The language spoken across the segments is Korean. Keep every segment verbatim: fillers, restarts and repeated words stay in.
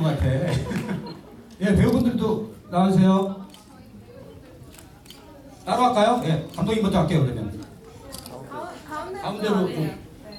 것 같아. 예, 배우분들도 나와주세요. 따로 할까요? 예, 감독님부터 할게요, 그러면. 가운데로. 네.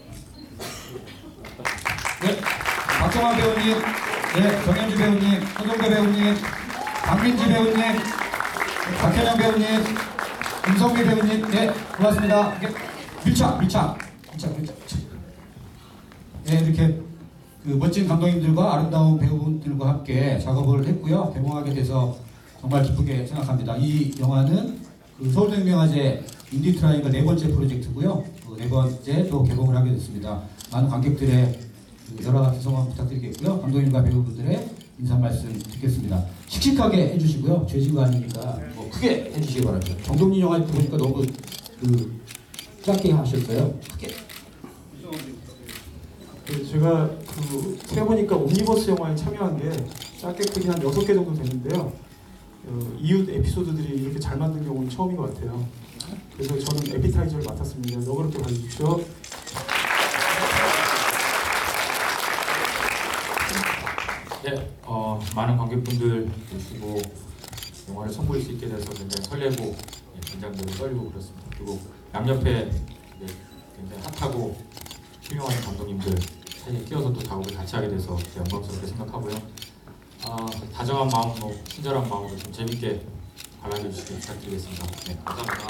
네, 박정환 배우님, 네, 정현주 배우님, 손정배 배우님, 박민지 배우님, 박현영 배우님, 김성미 배우님, 네, 고맙습니다. 네, 밀착, 밀착, 밀착, 밀착. 네, 이렇게 그 멋진 감독님들과 아름다운 배우분들과 함께 작업을 했고요. 개봉하게 돼서 정말 기쁘게 생각합니다. 이 영화는 그 서울대학영화제 인디 트라이앵글 네 번째 프로젝트고요. 그 네 번째 또 개봉을 하게 됐습니다. 많은 관객들의 그 여러 가지 성원 부탁드리겠고요. 감독님과 배우분들의 인사 말씀 듣겠습니다. 씩씩하게 해주시고요. 죄지가 아니니까 뭐 크게 해주시기 바랍니다. 정동진 영화 보니까 너무 그 짧게 하셨어요. 크게. 네, 제가 그 세어보니까 옴니버스 영화에 참여한 게 짧게 크게 한 여섯 개 정도 되는데요. 어, 이웃 에피소드들이 이렇게 잘 만든 경우는 처음인 것 같아요. 그래서 저는 에피타이저를 맡았습니다. 너그럽게 봐주십시오. 네, 어, 많은 관객분들 계시고 영화를 선보일 수 있게 돼서 굉장히 설레고 예, 긴장되고 떨리고 그렇습니다. 그리고 양옆에 예, 굉장히 핫하고 훌륭한 감독님들 사이에 끼어서 또 작업을 같이 하게 돼서 영광스럽게 생각하고요. 어, 다정한 마음으로, 친절한 마음으로 좀 재밌게 관람해 주시길 부탁드리겠습니다. 네, 감사합니다.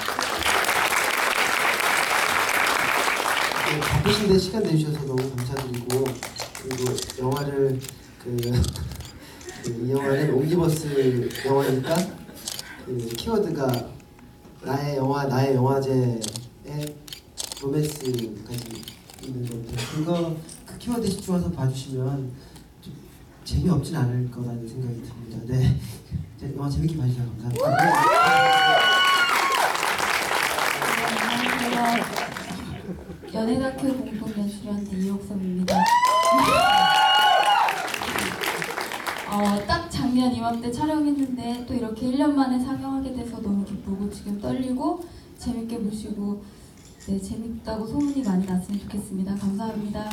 네, 바쁘신데 시간 내주셔서 너무 감사드리고, 그리고 영화를 그, 그 이 영화는 옴니버스 영화니까 그 키워드가 나의 영화, 나의 영화제의 로맨스까지 있는 건데, 그거 그 키워드에 집중해서 봐주시면 좀 재미없진 않을 거라는 생각이 듭니다. 네, 영화 재밌게 봐주셔서 감사합니다. 연예다큐 공동 연출위원회 이옥섭입니다. 어, 딱 작년 이맘때 촬영했는데 또 이렇게 일 년 만에 상영하게 돼서 너무 기쁘고 지금 떨리고 재밌게 보시고 네, 재밌다고 소문이 많이 났으면 좋겠습니다. 감사합니다.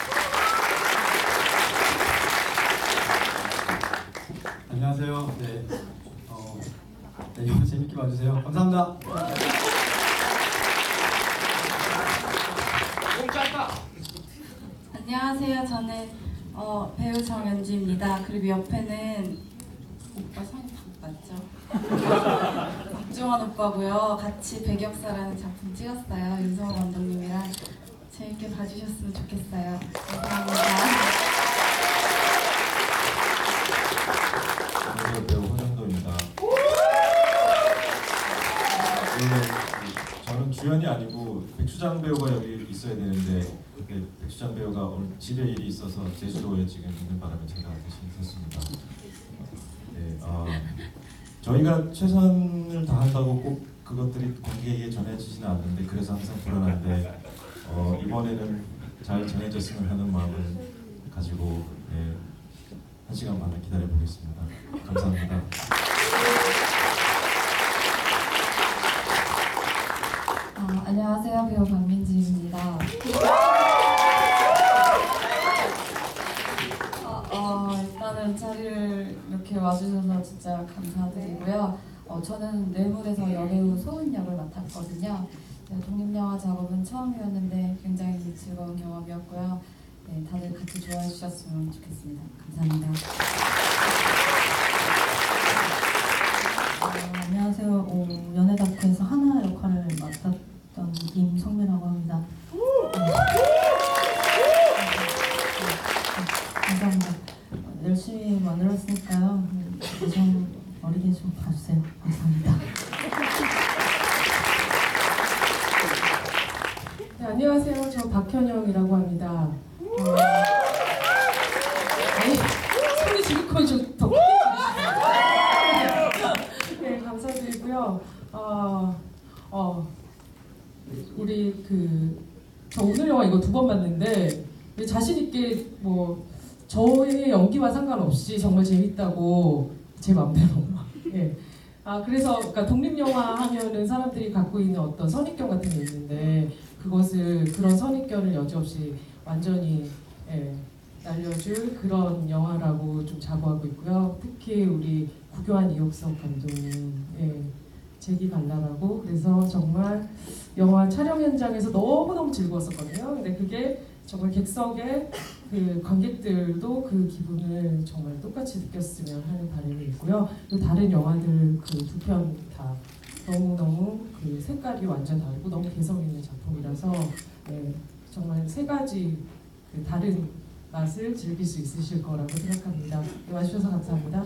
안녕하세요. 네, 어, 네, 영화 재밌게 봐주세요. 감사합니다. 안녕하세요. 저는 어, 배우 정연주입니다. 그리고 옆에는 오빠 성이 맞죠? 박중환 오빠고요. 같이 백역사라는 작품 찍었어요. 윤성호 감독님이랑 재밌게 봐주셨으면 좋겠어요. 감사합니다. 안녕하세요. 배우 허정도입니다. 네, 저는 주연이 아니고 백수장 배우가 여기 있어야 되는데 백수장 배우가 오늘 집에 일이 있어서 제주도에 지금 있는 바람에 제가 대신 있었습니다. 네, 어, 저희가 최선을 다한다고 꼭 그것들이 관객에게 전해지지는 않는데 그래서 항상 불안한데 어, 이번에는 잘 전해졌으면 하는 마음을 가지고 네, 한 시간 반을 기다려 보겠습니다. 감사합니다. 어, 안녕하세요. 배우 박민지입니다. 어, 어, 일단은 자리를 이렇게 와주셔서 진짜 감사드리고요. 어, 저는 뇌물에서 여배우 소은 역을 맡았거든요. 네, 독립영화 작업은 처음이었는데 굉장히 즐거운 경험이었고요. 네, 다들 같이 좋아해 주셨으면 좋겠습니다. 감사합니다. 어, 안녕하세요. 어, 연예다큐에서 하나 역할을 맡았던 임성미라고 합니다. 네. 감사합니다. 어, 열심히 만들었으니까요. 우선 어리게 좀 봐주세요. 감사합니다. 네, 안녕하세요. 저 박현영이라고 합니다. 어, 아니, 손이 지금 좀 더. 네, 감사드리고요. 어, 어, 우리 그, 저 오늘 영화 이거 두 번 봤는데, 자신있게 뭐, 저의 연기와 상관없이 정말 재밌다고 제 맘대로. 예. 아, 그래서, 그러니까 독립영화 하면은 사람들이 갖고 있는 어떤 선입견 같은 게 있는데, 그것을, 그런 선입견을 여지없이 완전히, 예, 날려줄 그런 영화라고 좀 자부하고 있고요. 특히 우리 구교환 이옥석 감독님 예, 재기 발랄하고 그래서 정말 영화 촬영 현장에서 너무너무 즐거웠었거든요. 근데 그게 정말 객석의 그 관객들도 그 기분을 정말 똑같이 느꼈으면 하는 바람이 있고요. 또 다른 영화들 그 두 편 다 너무너무 그 색깔이 완전 다르고 너무 개성 있는 작품이라서 예, 정말 세 가지 그 다른 맛을 즐길 수 있으실 거라고 생각합니다. 네, 와주셔서 감사합니다.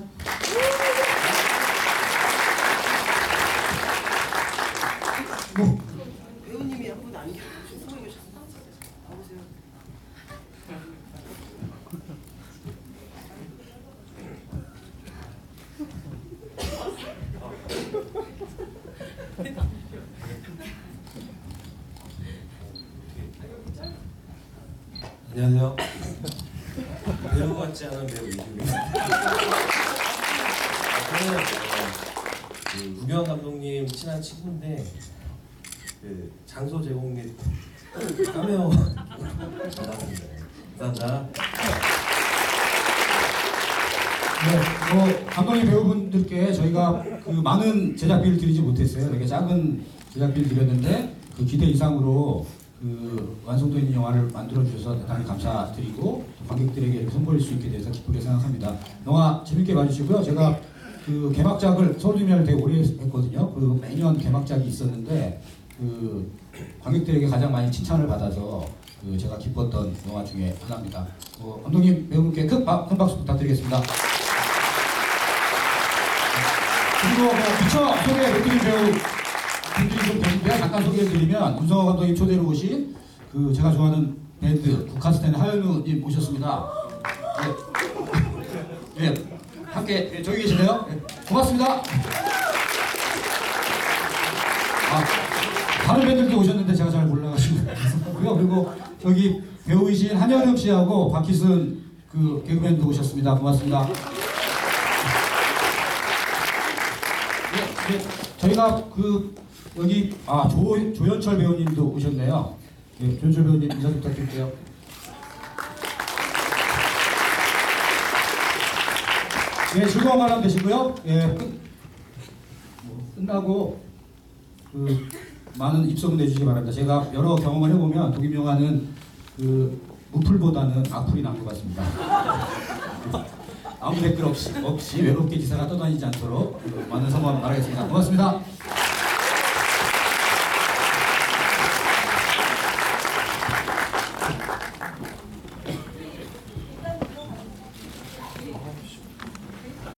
뭐, 배우님이 한 분 안 계세요. 숨어 계셨어요. 나오세요. 안녕하세요. 배우 같지 않은 배우 이준입니다. 저는 어, 그 구교환 감독님 친한 친구인데 그 장소 제공 및 카메오 받았습니다. 감사합니다. 네, 뭐 감독님 배우분들께 저희가 그 많은 제작비를 드리지 못했어요. 되게 작은 제작비를 드렸는데 그 기대 이상으로 그 완성도 있는 영화를 만들어 주셔서 대단히 감사드리고 관객들에게 이렇게 선보일 수 있게 돼서 기쁘게 생각합니다. 영화 재밌게 봐주시고요. 제가 그 개막작을 서울주니어를 되게 오래 했거든요. 그 매년 개막작이 있었는데 그 관객들에게 가장 많이 칭찬을 받아서 그 제가 기뻤던 영화 중에 하나입니다. 어, 감독님 배우분께 큰, 바, 큰 박수 부탁드리겠습니다. 그리고 뭐 미처 소개 못 드린 배우 분들이 좀 계신데 잠깐 소개해드리면 문성호 감독님 초대로 오신 그 제가 좋아하는 밴드 국카스텐 하현우님 모셨습니다. 네, 네 함께 네, 저기 계시네요. 네, 고맙습니다. 아, 다른 밴드도 오셨는데 제가 잘 몰라가지고 그렇고요. 그리고 저기 배우이신 한여름 씨하고 박희순 그 개그맨도 오셨습니다. 고맙습니다. 네, 네, 저희가 그 여기 아 조, 조연철 배우님도 오셨네요. 네, 조연철 배우님 인사 부탁드릴게요. 네, 즐거운 관람 되시고요. 예, 끝, 뭐, 끝나고 그 많은 입소문 내주시기 바랍니다. 제가 여러 경험을 해보면 독립영화는 그 무풀보다는 악플이 난 것 같습니다. 아무 댓글 없이, 없이 외롭게 기사가 떠다니지 않도록 많은 성원 바라겠습니다. 고맙습니다.